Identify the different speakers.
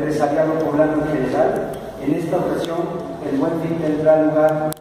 Speaker 1: empresariado poblano en general. En esta ocasión, el Buen Fin tendrá lugar